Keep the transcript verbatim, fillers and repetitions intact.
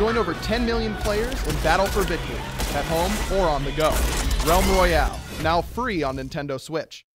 Join over ten million players in battle for victory, at home or on the go. Realm Royale, now free on Nintendo Switch.